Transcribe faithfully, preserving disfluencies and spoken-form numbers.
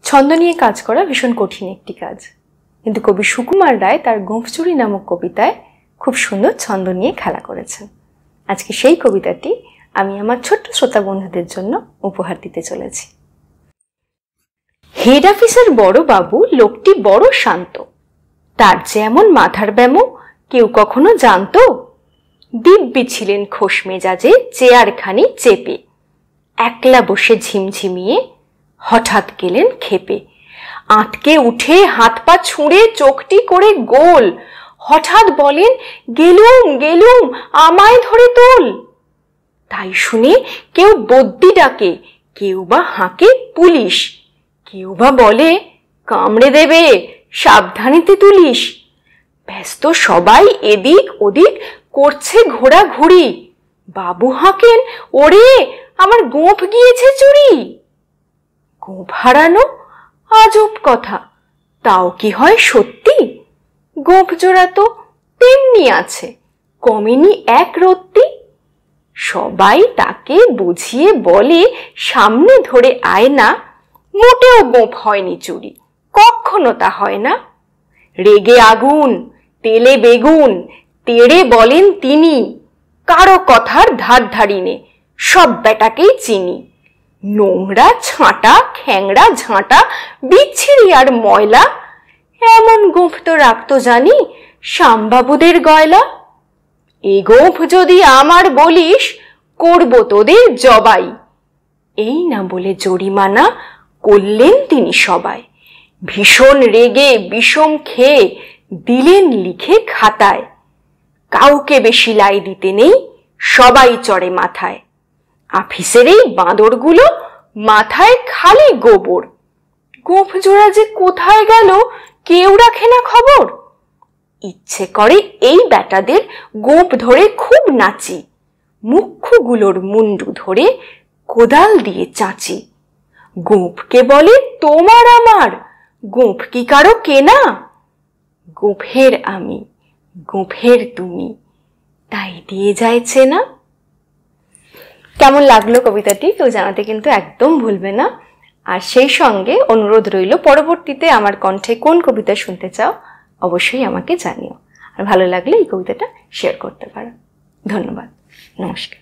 ছন্দ নিয়ে কাজ করা ভীষণ কঠিন একটি কাজ, কিন্তু কবি সুকুমার রায় তার গোঁফচুরি নামক কবিতায় খুব সুন্দর ছন্দ নিয়ে খেলা করেছেন। আজকে সেই কবিতাটি আমি আমার ছোট্ট শ্রোতা বন্ধুদের জন্য উপহার দিতে চলেছি। হেড অফিসের বড় বাবু লোকটি বড় শান্ত, তার যেমন মাথার ব্যামো কেউ কখনো জানতো। দিব্যি ছিলেন খোশ মেজাজে চেয়ারখানি চেপে, একলা বসে ঝিমঝিমিয়ে হঠাৎ গেলেন খেপে। আঁতকে উঠে হাত পা ছুঁড়ে চোখটি করে গোল, হঠাৎ বলেন গেলুম গেলুম আমায় ধরে তোল। তাই শুনে কেউ বদ্যি ডাকে, কেউ বা হাঁকে পুলিশ, কেউ বা বলে কামড়ে দেবে সাবধানেতে তুলিস। ব্যস্ত সবাই এদিক ওদিক করছে ঘোরাঘুরি, বাবু হাঁকেন ওরে আমার গোঁফ গিয়েছে চুরি। গোঁফ হারানো আজব কথা, তাও কি হয় সত্যি? গোঁফ জোড়া তো তেমনি আছে, কমেনি এক রত্তি। সবাই তাকে বুঝিয়ে বলে সামনে ধরে আয় না, মোটেও গোঁফ হয়নি চুরি, কখনো তা হয় না। রেগে আগুন তেলে বেগুন তেড়ে বলেন তিনি, কারো কথার ধার ধারিনে সব বেটাকেই চিনি। নোংরা ছাঁটা খ্যাংড়া ঝাঁটা বিচ্ছিরি আর ময়লা, এমন গোঁফ তো রাখতো জানি শ্যামবাবুদের গয়লা। এ গোঁফ যদি আমার বলিস করব তোদের জবাই, এই না বলে জরিমানা করলেন তিনি সবাই। ভীষণ রেগে বিষম খেয়ে দিলেন লিখে খাতায়, কাউকে বেশি লাই দিতে নেই সবাই চড়ে মাথায়। আফিসের এই বাঁদরগুলো মাথায় খালি গোবর, গোঁফ জোড়া যে কোথায় গেল কেউ রাখে না খবর। ইচ্ছে করে এই বেটাদের গোঁফ ধরে খুব নাচি, মুখ্যগুলোর মুন্ডু ধরে কোদাল দিয়ে চাঁচি। গোঁফকে বলে তোমার আমার, গোঁফ কি কারো কেনা? গোঁফের আমি গোঁফের তুমি, তাই দিয়ে যায় চেনা। কেমন লাগলো কবিতাটি কেউ জানাতে কিন্তু একদম ভুলবে না। আর সেই সঙ্গে অনুরোধ রইল, পরবর্তীতে আমার কণ্ঠে কোন কবিতা শুনতে চাও অবশ্যই আমাকে জানিও। আর ভালো লাগলে এই কবিতাটা শেয়ার করতে পারো। ধন্যবাদ, নমস্কার।